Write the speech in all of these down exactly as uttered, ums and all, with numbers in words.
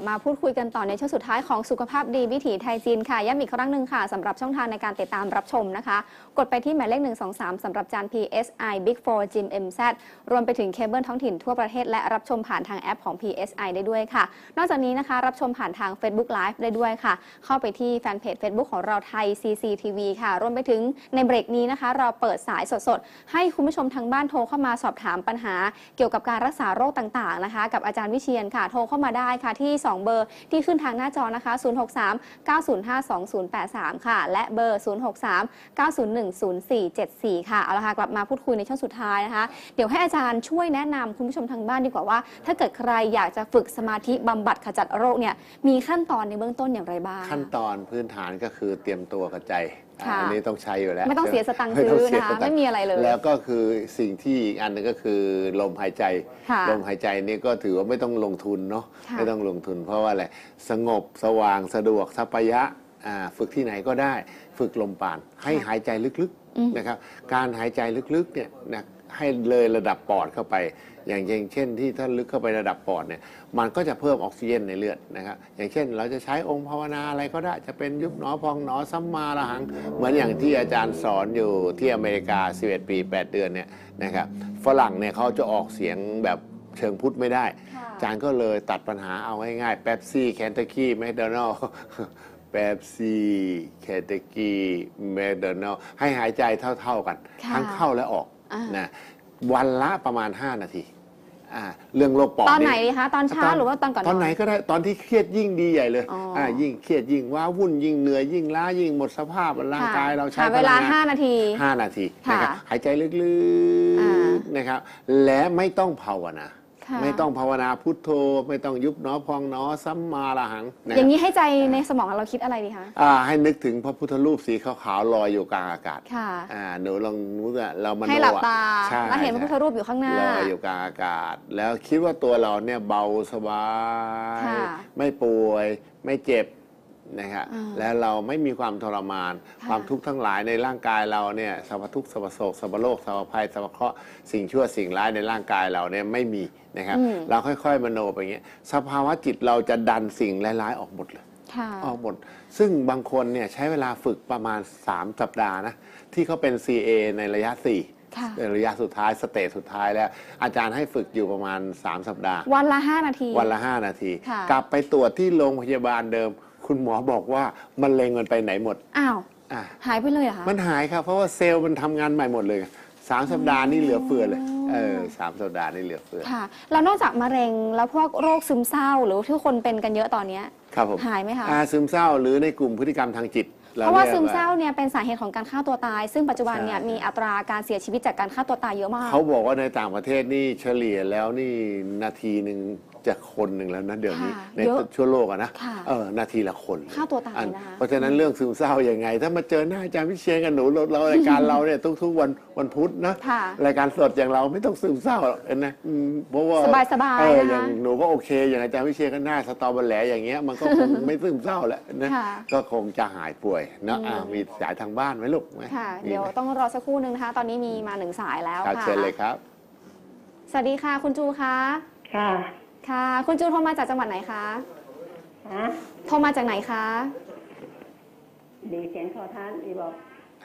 มาพูดคุยกันต่อในช่วงสุดท้ายของสุขภาพดีวิถีไทยจีนค่ะย้ำอีกครั้งหนึ่งค่ะสำหรับช่องทางในการติดตามรับชมนะคะกดไปที่หมายเลขหนึ่ง สอง สามสำหรับจาน พี เอส ไอ Big โฟร์ จิม เอ็ม แซด รวมไปถึงเคเบิลท้องถิ่นทั่วประเทศและรับชมผ่านทางแอปของ พี เอส ไอ ได้ด้วยค่ะนอกจากนี้นะคะรับชมผ่านทาง Facebook Live ได้ด้วยค่ะเข้าไปที่แฟนเพจ Facebook ของเราไทย ซี ซี ที วี ค่ะรวมไปถึงในเบรกนี้นะคะเราเปิดสายสดๆให้คุณผู้ชมทางบ้านโทรเข้ามาสอบถามปัญหาเกี่ยวกับการรักษาโรคต่างๆนะคะกับอาจารย์วิเชียรค่ะโทรเข้ามาได้ค่ะที่สองเบอร์ที่ขึ้นทางหน้าจอนะคะ ศูนย์ หก สาม เก้า ศูนย์ ห้า สอง ศูนย์ แปด สาม ค่ะและเบอร์ ศูนย์ หก สาม เก้า ศูนย์ หนึ่ง ศูนย์ สี่ เจ็ด สี่ ค่ะเอาละค่ะกลับมาพูดคุยในช่วงสุดท้ายนะคะเดี๋ยวให้อาจารย์ช่วยแนะนำคุณผู้ชมทางบ้านดีกว่าว่าถ้าเกิดใครอยากจะฝึกสมาธิบำบัดขจัดโรคเนี่ยมีขั้นตอนในเบื้องต้นอย่างไรบ้างขั้นตอนพื้นฐานก็คือเตรียมตัวกับใจอันนี้ต้องใช้อยู่แล้วไม่ต้องเสียสตังค์ซื้อนะคะไม่มีอะไรเลยแล้วก็คือสิ่งที่อีกอันนึงก็คือลมหายใจลมหายใจนี่ก็ถือว่าไม่ต้องลงทุนเนาะไม่ต้องลงทุนเพราะว่าอะไรสงบสว่างสะดวกสัพยะฝึกที่ไหนก็ได้ฝึกลมปราณให้หายใจลึกๆนะครับการหายใจลึกๆเนี่ยนะให้เลยระดับปอดเข้าไปอย่างเช่นที่ถ้าลึกเข้าไประดับปอดเนี่ยมันก็จะเพิ่มออกซิเจนในเลือดนะครับอย่างเช่นเราจะใช้องค์ภาวนาอะไรก็ได้จะเป็นยุบหนอพองหนอสัมมาระหังเหมือนอย่างที่อาจารย์สอนอยู่ที่อเมริกาสิบเอ็ดปีแปดเดือนเนี่ยนะครับฝรั่งเนี่ยเขาจะออกเสียงแบบเชิงพุทธไม่ได้อาจารย์ก็เลยตัดปัญหาเอาง่ายๆเป๊ปซี่แคนตาคีแมคโดนัลด์เป๊ปซี่แคนตาคีแมคโดนัลด์ให้หายใจเท่าๆกันทั้งเข้าและออกนะวันละประมาณห้านาทีเรื่องโรคปอดตอนไหนดีคะตอนเช้าหรือว่าตอนก่อนนอนตอนไหนก็ได้ตอนที่เครียดยิ่งดีใหญ่เลยอ่ายิ่งเครียดยิ่งว้าวุ่นยิ่งเหนื่อยยิ่งล้ายิ่งหมดสภาพร่างกายเราใช้เวลาห้านาทีห้านาทีนะครับหายใจลึกๆนะครับและไม่ต้องภาวนาไม่ต้องภาวนาพุทโธไม่ต้องยุบหนอพองหนอสัมมาระหังอย่างนี้ให้ใจในสมองเราคิดอะไรดีคะอ่าให้นึกถึงพระพุทธรูปสีขาวๆลอยอยู่กลางอากาศค่ะอ่าหนูลองนึกว่าเรามโนให้หลับตาแล้วเห็นพระพุทธรูปอยู่ข้างหน้าลอยอยู่กลางอากาศแล้วคิดว่าตัวเราเนี่ยเบาสบายไม่ป่วยไม่เจ็บนะครับแล้วเราไม่มีความทรมานความทุกข์ทั้งหลายในร่างกายเราเนี่ยสรรพทุกข์สรรพโศกสรรพโรคสรรพภัยสรรพเคราะห์สิ่งชั่วสิ่งร้ายในร่างกายเราเนี่ยไม่มีนะครับเราค่อยๆมโนไปอย่างเงี้ยสภาวะจิตเราจะดันสิ่งร้ายๆออกหมดเลยออกหมดซึ่งบางคนเนี่ยใช้เวลาฝึกประมาณสามสัปดาห์นะที่เขาเป็น ซี เอ ในระยะสี่ในระยะสุดท้ายสเตจสุดท้ายแล้วอาจารย์ให้ฝึกอยู่ประมาณสามสัปดาห์วันละห้านาทีวันละห้านาทีกลับไปตรวจที่โรงพยาบาลเดิมคุณหมอบอกว่ามันเล็งมันไปไหนหมดอ้าวหายไปเลยเหรอคะมันหายครับเพราะว่าเซลล์มันทำงานใหม่หมดเลยสามสัปดาห์นี่เหลือเฟือเลยเออสามสัปดาห์นี่เหลือเฟือค่ะแล้วนอกจากมะเร็งแล้วพวกโรคซึมเศร้าหรือที่คนเป็นกันเยอะตอนนี้ครับผมหายไหมคะอ่าซึมเศร้าหรือในกลุ่มพฤติกรรมทางจิตเพราะว่าซึมเศร้าเนี่ยเป็นสาเหตุของการฆ่าตัวตายซึ่งปัจจุบันเนี่ยมีอัตราการเสียชีวิตจากการฆ่าตัวตายเยอะมากเขาบอกว่าในต่างประเทศนี่เฉลี่ยแล้วนี่นาทีหนึ่งจะคนหนึ่งแล้วนะเดี๋ยวนี้ในทั่วโลกอะนะเออนาทีละคนฆ่าตัวตายนะคะเพราะฉะนั้นเรื่องซึมเศร้าอย่างไงถ้ามาเจอหน้าอาจารย์วิเชียรกับหนูเรารายการเราเนี่ยทุกๆวันวันพุธนะรายการสดอย่างเราไม่ต้องซึมเศร้าหรอกนะเพราะว่าสบายๆอย่างหนูก็โอเคอย่างอาจารย์วิเชียรก็หน้าสตอเบอร์แหลอย่างเงี้ยมันก็คงไม่ซึมเศร้าแหละนะก็คงจะหายป่วยนะมีสายทางบ้านไหมลูกค่ะเดี๋ยวต้องรอสักครู่นึงนะคะตอนนี้มีมาหนึ่งสายแล้วค่ะเชิญเลยครับสวัสดีค่ะคุณจูคะค่ะค่ะคุณจูโทรมาจากจังหวัดไหนคะฮะโทรมาจากไหนคะดีเสียงโทรทัศน์ดีบอก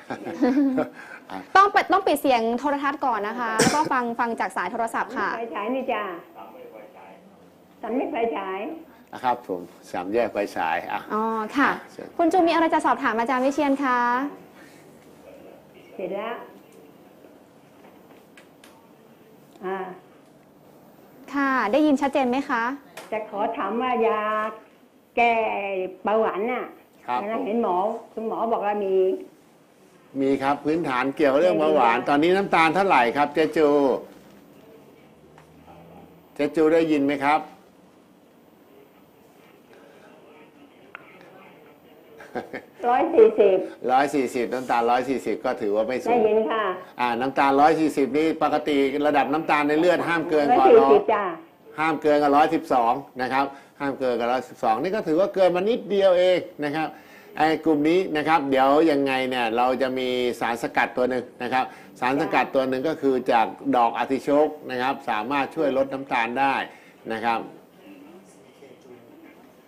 ต้องปิดต้องปิดเสียงโทรทัศน์ก่อนนะคะแล้วก็ฟังฟังจากสายโทรศัพท์ค่ะไฟฉายนี่จ้าสันไม่ไฟฉายนะครับผมสามแยกไฟฉายอ่ะอ๋อค่ะคุณจูมีอะไรจะสอบถามอาจารย์วิเชียรคะเสร็จแล้วอ่าค่ะได้ยินชัดเจนไหมคะจะขอถามว่ายาแก้เบาหวานน่ะเห็นหมอคุณหมอบอกว่ามีมีครับพื้นฐานเกี่ยวเรื่องเบาหวานตอนนี้น้ำตาลเท่าไหร่ครับเจจูเจจูได้ยินไหมครับร้อยสี่สิบร้อยสี่สิบน้ำตาลร้อยสี่สิบก็ถือว่าไม่สูงได้ยินค่ะอ่าน้ำตาลร้อยสี่สิบนี่ปกติระดับน้ำตาลในเลือดห้ามเกินกว่าร้อยห้ามเกินกับร้อยสิบสองนะครับห้ามเกินกับร้อยสิบสองนี่ก็ถือว่าเกินมานิดเดียวเองนะครับไอ้กลุ่มนี้นะครับเดี๋ยวยังไงเนี่ยเราจะมีสารสกัดตัวหนึ่งนะครับสารสกัดตัวหนึ่งก็คือจากดอกอาร์ติโชกนะครับสามารถช่วยลดน้ำตาลได้นะครับ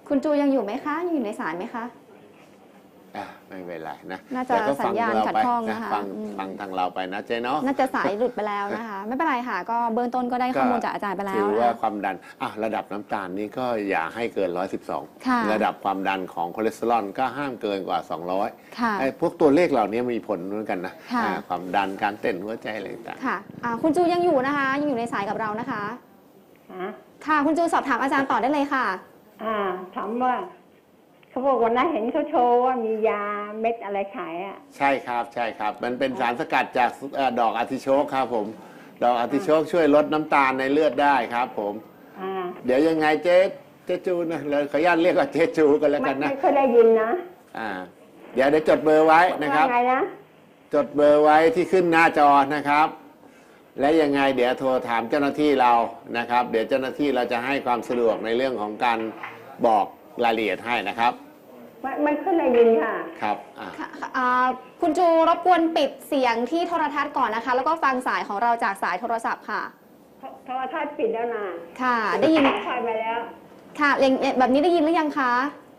คุณจูยังอยู่ไหมคะยังอยู่ในสายไหมคะอ่ะไม่เป็นไรนะน่าจะเดี๋ยวก็สัฟัญญาณเราขัดไปข้องนะนะคะฟังอืมฟังทางเราไปนะเจ๊เนาะน่าจะสายหลุดไปแล้วนะคะ ไม่เป็นไรค่ะ ก็เบื้องต้นก็ได้ข้อมูลจากอาจารย์ไปแล้วถือนะว่าคะความดันอ่ะระดับน้ำตาลนี่ก็อย่าให้เกิน หนึ่งร้อยสิบสองค่ะระดับความดันของคอเลสเตอรอลก็ห้ามเกินกว่า สองร้อยค่ะไอ้พวกตัวเลขเหล่านี้มีผลเหมือนกันนะค่ะอ่าความดันการเต้นหัวใจอะไรต่างค่ะอ่าคุณจูยังอยู่นะคะ ยังอยู่ในสายกับเรานะคะฮะค่ะ คุณจูสอบถามอาจารย์ต่อได้เลยค่ะอ่าถามว่าเขาบอกวันนั้นเห็นเขาโชว์ว่ามียาเม็ดอะไรขายอ่ะใช่ครับใช่ครับ มันเป็นสารสกัดจากเอ่อดอกอาร์ติโชกครับผมดอกอาร์ติโชกช่วยลดน้ำตาลในเลือดได้ครับผมอ่าเดี๋ยวยังไงเจ๊เจ๊จูนะเราขออนุญาตเรียกว่าเจ๊จูกันแล้วไม่กันนะไม่เคยได้ยินนะอ่าเดี๋ยวเดี๋ยวจดเบอร์ไว้นะครับว่าไงนะจดเบอร์ไว้ที่ขึ้นหน้าจอนะครับ และยังไงเดี๋ยวโทรถามเจ้าหน้าที่เรานะครับ เดี๋ยวเจ้าหน้าที่เราจะให้ความสะดวกในเรื่องของการบอกรายละเอียดให้นะครับไม่ไม่เคยได้ยินค่ะครับอ่าค่ะอ่าคุณจูรบกวนปิดเสียงที่โทรทัศน์ก่อนนะคะ แล้วก็ฟังสายของเราจากสายโทรศัพท์ค่ะโทรทัศน์ปิดแล้วนะค่ะ ได้ยินคอยไปแล้วค่ะอย่างแบบนี้ได้ยินหรือยังคะ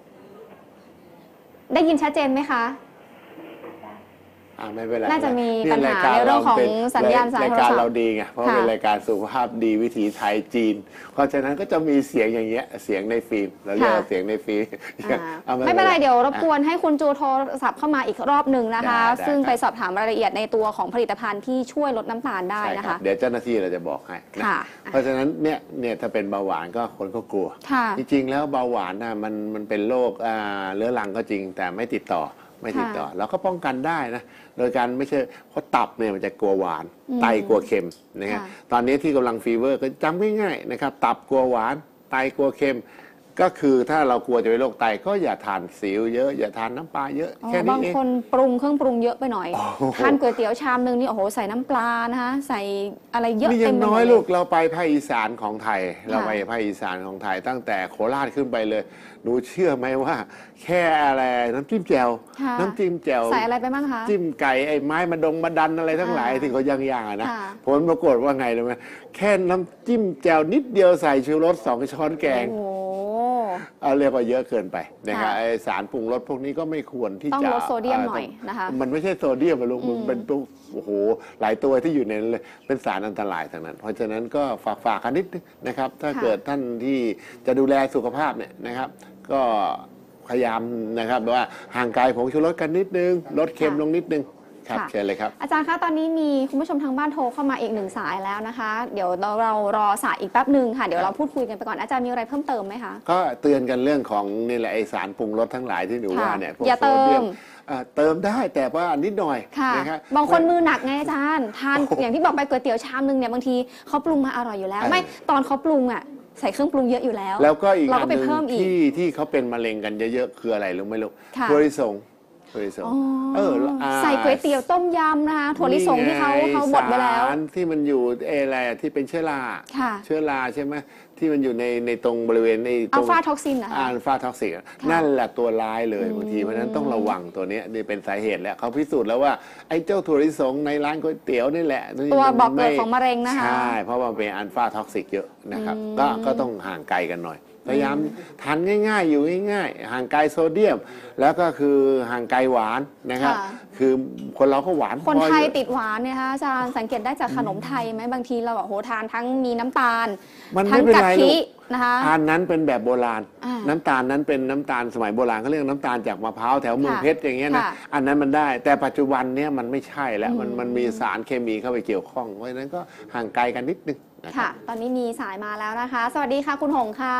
ได้ยินชัดเจนไหมคะอ่าไม่เป็นไรน่าจะมีนี่ปัญหารยกในเรื่องของป็นสัญญาณสายรายโทรศัพท์การเราดีไงเพราะค่ะเป็นรายการสุขภาพดีวิถีไทยจีน เพราะฉะนั้นก็จะมีเสียงอย่างเงี้ยเสียงในฟิล์มเราเรียกว่าเสียงในฟิล์มอ่าอาไม่เป็นไรเดี๋ยวรบกวนให้คุณจูโทรศัพท์เข้ามาอีกรอบหนึ่งนะคะได้ได้ซึ่งครับไปสอบถามรายละเอียดในตัวของผลิตภัณฑ์ที่ช่วยลดน้ำตาลได้ใช่นะครัคะบเดี๋ยวเจ้าหน้าที่เราจะบอกให้นะค่ะเพราะฉะนั้นเนี่ยเนี่ยถ้าเป็นเบาหวานก็คนก็กลัวค่ะจริงๆแล้วเบาหวานน่ะมันมันเป็นโรคอ่าเรื้อรังก็จริงแต่ไม่ติดต่อไม่ติดต่อ เราก็ป้องกันได้นะโดยการไม่ใช่เพราะตับเนี่ยมันจะกลัวหวานอืมไตกลัวเค็มนะฮะค่ะตอนนี้ที่กำลังฟีเวอร์ก็จำง่ายๆนะครับตับกลัวหวานไตกลัวเค็ม ก็คือถ้าเรากลัวจะเป็นโรคไตก็อย่าทานซีอิ๊วเยอะอย่าทานน้ำปลาเยอะอ๋อแค่นี้บางเองคนปรุงเครื่องปรุงเยอะไปหน่อยโอ้โหทานก๋วยเตี๋ยวชามนึงนี่โอ้โหใส่น้ำปลานะคะใส่อะไรเยอะนี่เต็ยัมงไปหมน้อดยเลลูยกเราไปภาคอีสานของไทย เราไปภาคอีสานของไทย ตั้งแต่โคราชขึ้นไปเลยหนูเชื่อไหมว่า แค่อะไรน้ำจิ้มแจ่วค่ะน้ำจิ้มแจ่วใส่อะไรไปบ้างคะจิ้มไก่ไอ้ไม้มาดงมาดันอะไรทั้งหลายอ่าที่เขาย่างๆอะนะค่ะผลปรากฏว่าไงรู้ไหมแค่น้ำจิ้มแจ่วนิดเดียวใส่ชูรสสองช้อนแกงโอ้โหเอาเรียกว่าเยอะเกินไปนะครับค่ะไอสารปรุงรสพวกนี้ก็ไม่ควรที่ต้องจะลดโซเดียมหน่อยานะคะมันไม่ใช่โซเดียมอะลูกอืมมันเป็นตัวโอ้โหหลายตัวที่อยู่ในนั้นเลยเป็นสารอันตรายทั้งนั้น เพราะฉะนั้นก็ฝากฝากกันนิดนึงนะครับ ถ้าค่ะเกิดท่านที่จะดูแลสุขภาพเนี่ยนะครับ ก็พยายามนะครับว่าห่างไกลผงชูรสกันนิดนึงลดเค็มลงนิดนึงครับเชิญเลยครับอาจารย์คะตอนนี้มีคุณผู้ชมทางบ้านโทรเข้ามาอีกหนึ่งสายแล้วนะคะ เดี๋ยวเราเรารอสายอีกแป๊บหนึ่งค่ะเดี๋ยวเราพูดคุยกันไปก่อนอาจารย์มีอะไรเพิ่มเติมไหมคะก็เตือนกันเรื่องของนี่แหละไอสารปรุงรสทั้งหลายที่หนูค่ะว่าเนี่ยพวกอย่าโซเดียมเติมอ่าเติมได้แต่ว่านิดหน่อยค่ะนะครับบางคนมือหนักไงอาจารย์ทานโอ้โหอย่างที่บอกไปก๋วยเตี๋ยวชามนึงเนี่ยบางทีเขาปรุงมาอร่อยอยู่แล้วเออไม่ตอนเขาปรุงอ่ะใส่เครื่องปรุงเยอะอยู่แล้วแล้วก็อีกเราอัก็นไปหนึ่งเพิ่มอีกที่ที่เขาเป็นมะเร็งกันเยอะๆคืออะไรรู้ไหมลูกค่ะถั่วลิสงถั่วลิสงอ๋อเอออ่าใส่ก๋วยเตี๋ยวต้มยำนะคะถั่วลิสงที่เขานี่ไงเขาบดไว้แล้วสารที่มันอยู่เอออะไรอะที่เป็นเชื้อราค่ะเชื้อราใช่ไหมที่มันอยู่ในในตรงบริเวณในตอัรลงฟาท็อกซินนะคะอัลฟาท็อกซิกอะนั่นแหละตัวร้ายเลยอืมบางทีเพราะฉะนั้นต้องระวังตัวเนี้ยนี่เป็นสาเหตุแล้วเขาพิสูจน์แล้วว่าไอ้เจ้าถั่วลิสงในร้านก๋วยเตี๋ยวนี่แหละตัวมันบอกเกิดไม่ของมะเร็งนะคะใช่ เพราะว่ามันเป็นอัลฟาท็อกซิกเยอะนะครับอืมก็ก็ต้องห่างไกลกันหน่อย พยายามทานง่ายๆ อยู่ง่ายๆ ห่างไกลโซเดียม แล้วก็คือห่างไกลหวานนะครับค่ะคือคนเราก็หวานคนไทยพออติดหวานเนี่ยคะอาจารย์สังเกตได้จากขนมไทยไหมบางทีเราแบบโหทานทั้งมีน้ำตาลมันทั้ไม่งเป็นกะไรทิลูกนะคะอันนั้นเป็นแบบโบราณอ่าน้ำตาลนั้นเป็นน้ำตาลสมัยโบราณเขาเรียกน้ำตาลจากมะพร้าวแถวเมืองค่ะเพชรอย่างเงี้ยนะค่ะอันนั้นมันได้ แต่ปัจจุบันเนี้ยมันไม่ใช่แล้ว มันอืมมันมีสารเคมีเข้าไปเกี่ยวข้อง เพราะฉะนั้นก็ห่างไกลกันนิดนึงนะครัค่ะบตอนนี้มีสายมาแล้วนะคะ สวัสดีค่ะคุณหงค่ะ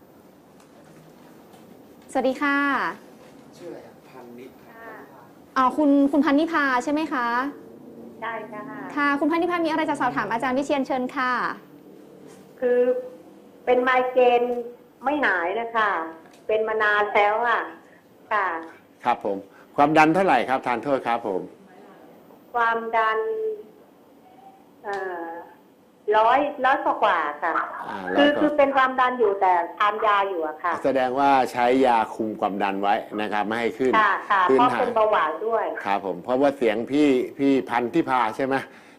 สวัสดีค่ะชื่ออะไรพันนิดอ๋อคุณคุณพันนิพาใช่ไหมคะใช่ค่ะค่ะ คุณพันนิพามีอะไรจะสอบถามอาจารย์วิเชียนเชิญค่ะคือเป็นไมเกรนไม่หายนะคะ เป็นมานานแล้วอ่ะ ค่ะครับผม ความดันเท่าไหร่ครับทานโทษครับผมความดันเอ่อร้อยร้อยกว่าๆค่ะอ่าคือแล้วก็คือเป็นความดันอยู่แต่ทานยาอยู่อะค่ะแสดงว่าใช้ยาคุมความดันไว้นะครับ ไม่ให้ขึ้นค่ะค่ะขึ้เพนราะหาเป็นเบาหวานด้วยครับผม เพราะว่าเสียงพี่พี่พันธิพาใช่ไหม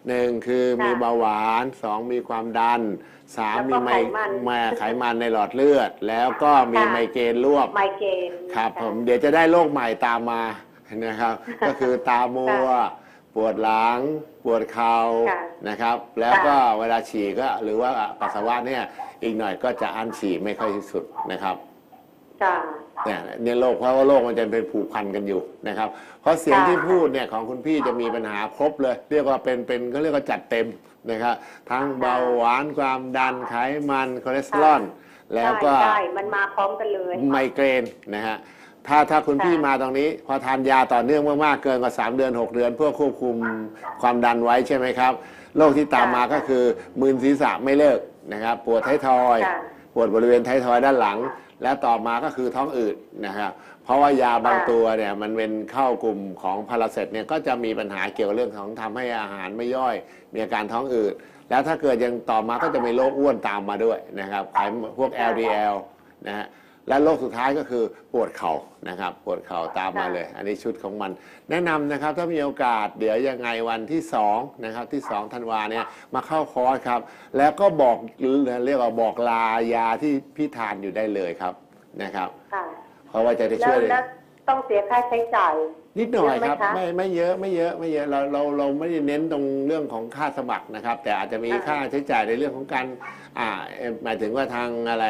หนึ่งคือมีเบาหวานสองมีความดันสามมีไมไมไขมันในหลอดเลือด แล้วก็มีไมเกรนร่วมไมเกรนครับผมเดี๋ยวจะได้โรคใหม่ตามมานะครับ ก็คือตามัวปวดหลังปวดเข่านะครับ แล้วก็เวลาฉี่ก็หรือว่าปัสสาวะเนี่ยอีกหน่อยก็จะอั้นฉี่ไม่ค่อยที่สุดนะครับเนี่ยเนี่ยโรคเพราะว่าโรคมันจะเป็นผูกพันกันอยู่นะครับเพราะเสียงที่พูดเนี่ยของคุณพี่จะมีปัญหาครบเลยเรียกว่าเป็นเป็นเขาเรียกว่าจัดเต็มนะครับทั้งเบาหวานความดันไขมันคอเลสเตอรอลแล้วก็ใช่มันมาพร้อมกันเลยไมเกรนนะฮะถ้าถ้าคุณพี่มาตรงนี้พอทานยาต่อเนื่องมากๆเกินกว่าสามเดือนหกเดือนเพื่อควบคุมความดันไว้ใช่ไหมครับโรคที่ตามมาก็คือมึนศีรษะไม่เลิกนะครับปวดท้ายทอยปวดบริเวณท้ายทอยด้านหลังและต่อมาก็คือท้องอืดนะครับเพราะว่ายาบางตัวเนี่ยมันเป็นเข้ากลุ่มของพาราเซตเนี่ยก็จะมีปัญหาเกี่ยวกับเรื่องของทำให้อาหารไม่ย่อยมีอาการท้องอืดแล้วถ้าเกิดยังต่อมาก็จะมีโรคอ้วนตามมาด้วยนะครับไขพวก แอล ดี แอล นะฮะและโรคสุดท้ายก็คือปวดเข่านะครับปวดเข่าตามมาเลยอันนี้ชุดของมันแนะนำนะครับถ้ามีโอกาสเดี๋ยวยังไงวันที่สองนะครับที่สองธันวาเนี่ยมาเข้าคอร์สครับแล้วก็บอกเรียกว่าบอกลายาที่พี่ทานอยู่ได้เลยครับนะครับเพราะว่าจะได้ช่วยแล้วต้องเสียค่าใช้จ่ายนิดหน่อยครับไม่ไม่เยอะไม่เยอะไม่เยอะเราเราเราไม่ได้เน้นตรงเรื่องของค่าสมัครนะครับแต่อาจจะมีค่าใช้จ่ายในเรื่องของการอ่าหมายถึงว่าทางอะไร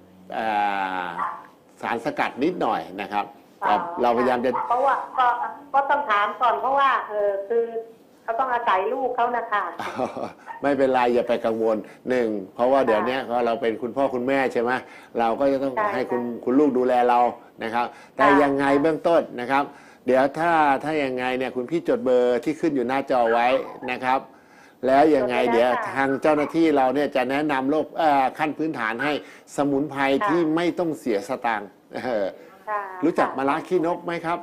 สารสกัดนิดหน่อยนะครับแต่เราพยายามจะเพราะว่าก็ก็ต้องถามก่อนเพราะว่าเออคือเขาต้องอาศัยลูกเขานะคะไม่เป็นไรอย่าไปกังวลหนึ่งเพราะว่าเดี๋ยวนี้เราเป็นคุณพ่อคุณแม่ใช่ไหมเราก็จะต้องให้คุณคุณลูกดูแลเรานะครับแต่ยังไงเบื้องต้นนะครับเดี๋ยวถ้าถ้ายังไงเนี่ยคุณพี่จดเบอร์ที่ขึ้นอยู่หน้าจอไว้นะครับแล้วยังไงเดี๋ยวทางเจ้าหน้าที่เราเนี่ยจะแนะนำโรคขั้นพื้นฐานให้สมุนไพรที่ไม่ต้องเสียสตางค์รู้จักมะระขี้นกไหมครับ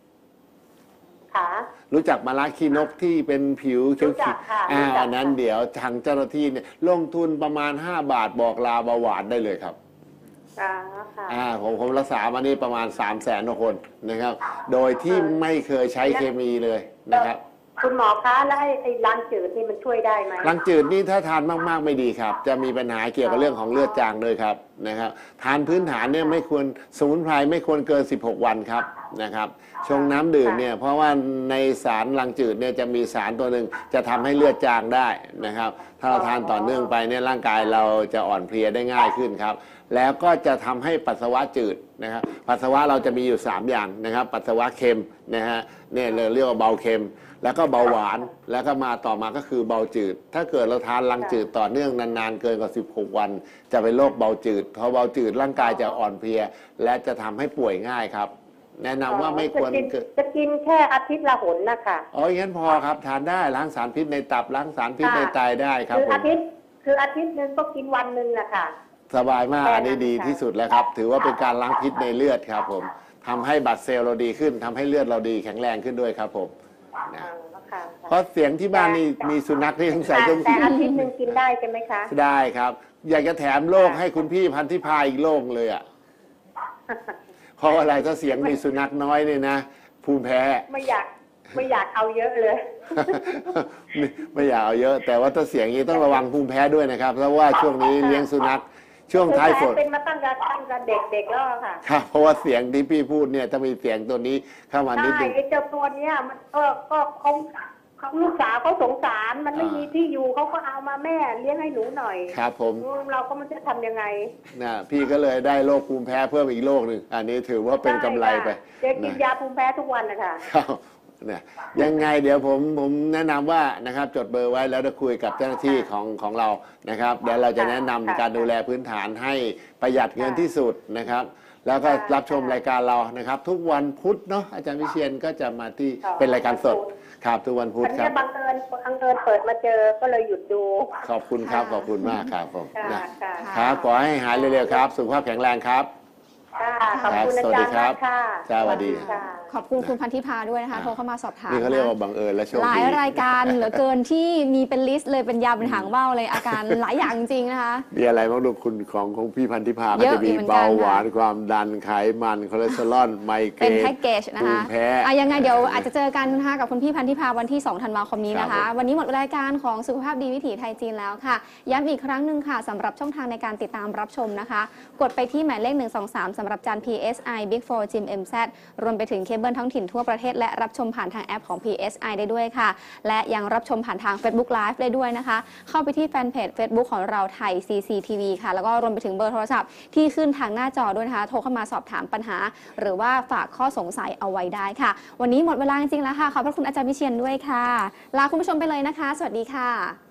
รู้จักมะระขี้นกที่เป็นผิวเขียวๆอ่าอันนั้นเดี๋ยวทางเจ้าหน้าที่เนี่ยลงทุนประมาณห้าบาทบอกลาเบาหวานได้เลยครับอ่าผมผมรักษามานี่ประมาณสามแสนคนนะครับโดยที่ไม่เคยใช้เคมีเลยนะครับคุณหมอคะแล้วไอ้ล้างจืดนี่มันช่วยได้ไหมล้างจืดนี่ถ้าทานมากๆไม่ดีครับจะมีปัญหาเกี่ยวกับเรื่องของเลือดจางด้วยครับนะครับทานพื้นฐานเนี่ยไม่ควรสมุนไพรไม่ควรเกินสิบหกวันครับนะครับชงน้ำดื่มเนี่ยเพราะว่าในสารล้างจืดเนี่ยจะมีสารตัวหนึ่งจะทำให้เลือดจางได้นะครับถ้าเราทานต่อเนื่องไปเนี่ยร่างกายเราจะอ่อนเพลียได้ง่ายขึ้นครับแล้วก็จะทำให้ปัสสาวะจืดนะครับปัสสาวะเราจะมีอยู่สามอย่างนะครับปัสสาวะเค็มนะฮะเนี่ยเรียกว่าเบาเค็มแล้วก็เบาหวานแล้วก็มาต่อมาก็คือเบาจืดถ้าเกิดเราทานลังจืดต่อเนื่องนานๆเกินกว่าสิบหกวันจะเป็นโรคเบาจืดพอเบาจืดร่างกายจะอ่อนเพลียและจะทำให้ป่วยง่ายครับแนะนำว่าไม่ควรจะกินแค่อาทิตย์ละหนนะคะอ๋ออย่างนั้นพอครับทานได้ล้างสารพิษในตับล้างสารพิษในไตได้ครับคืออาทิตย์คืออาทิตย์นึงก็กินวันนึงนะคะสบายมากอันนี้ดีที่สุดแล้วครับถือว่าเป็นการล้างพิษในเลือดครับผมทำให้บัตรเซลล์เราดีขึ้นทำให้เลือดเราดีแข็งแรงขึ้นด้วยครับผมนะเพราะเสียงที่บ้านนี่มีสุนัขที่สงสัยแต่อาทิตย์นึงกินได้ใช่ไหมคะได้ครับอยากจะแถมโรคให้คุณพี่พันธิพาอีกโรคเลยอ่ะเพราะอะไรถ้าเสียงมีสุนัขน้อยเนี่ยนะภูมิแพ้ไม่อยากไม่อยากเอาเยอะเลยไม่อยากเอาเยอะแต่ว่าถ้าเสียงนี้ต้องระวังภูมิแพ้ด้วยนะครับเพราะว่าช่วงนี้เลี้ยงสุนัขช่วงท้ายฝนเป็นมาตั้งแต่ตั้งแต่เด็กๆแล้วค่ะครับเพราะว่าเสียงที่พี่พูดเนี่ยถ้ามีเสียงตัวนี้เข้ามานิดนึงใช่ไอ้เจ้าตัวเนี้ยมันก็ก็เขาเขาลูกสาวเขาสงสารมันไม่มีที่อยู่เขาก็เอามาแม่เลี้ยงให้หนูหน่อยครับผมเราก็มันจะทำยังไงนะพี่ก็เลยได้โรคภูมิแพ้เพิ่มอีกโรคหนึ่งอันนี้ถือว่าเป็นกำไรไปจะกินยาภูมิแพ้ทุกวันนะคะเนี่ยยังไงเดี๋ยวผมผมแนะนำว่านะครับจดเบอร์ไว้แล้วจะคุยกับเจ้าหน้าที่ของของเรานะครับเดี๋ยวเราจะแนะนำการดูแลพื้นฐานให้ประหยัดเงินที่สุดนะครับแล้วก็รับชมรายการเรานะครับทุกวันพุธเนาะอาจารย์วิเชียรก็จะมาที่เป็นรายการสดครับทุกวันพุธครับบังเอิญบังเอิญเปิดมาเจอก็เลยหยุดดูขอบคุณครับขอบคุณมากครับผมนะครับขอให้หายเร็วๆครับสุขภาพแข็งแรงครับคค่ะขอบคุณอาจารย์มากค่ะสวัสดีค่ะขอบคุณคุณพันธิพาด้วยนะคะโทรเข้ามาสอบถามนี่เขาเรียกว่านะบังเอิญและโชคหลายดีรายการเหลือเกินที่มีเป็นลิสต์เลยเป็นยาเป็นหางว่าวเลยอาการหลายอย่างจริงๆนะคะมีอะไรบ้างลูกคุณของของพี่พันธิพาเยก็อะจะมีอยู่เหมือนกันเบาหวานค่ะความดันไขมันคอเลสเตอรอลไมเกรเป็นนแพ็กเกจนะภูคะมิแพ้อ่ะยังไงเดี๋ยวอาจจะเจอกันนะคะกับคุณพี่พันธิพาวันที่สองธันวาคมนี้นะครัคะบผมวันนี้หมดรายการของสุขภาพดีวิถีไทยจีนแล้วค่ะย้ำอีกครั้งหนึ่งค่ะสำหรับช่องทางในการติดตามรับชมนะคะกดไปที่หมายเลขหนึ่ง สอง สามสำหรับจาน พี เอส ไอ Big โฟร์ จิม เอ็ม แซด รวมไปถึงเคเบิลท้องถิ่นทั่วประเทศและรับชมผ่านทางแอปของ พี เอส ไอ ได้ด้วยค่ะและยังรับชมผ่านทาง Facebook Live ได้ด้วยนะคะเข้าไปที่แฟนเพจ Facebook ของเราไทย ซี ซี ที วี ค่ะแล้วก็รวมไปถึงเบอร์โทรศัพท์ที่ขึ้นทางหน้าจอด้วยนะคะโทรเข้ามาสอบถามปัญหา หรือว่าฝากข้อสงสัยเอาไว้ได้ค่ะวันนี้หมดเวลาจริงๆแล้วค่ะขอบพระคุณอาจารย์วิเชียรด้วยค่ะลาคุณผู้ชมไปเลยนะคะสวัสดีค่ะ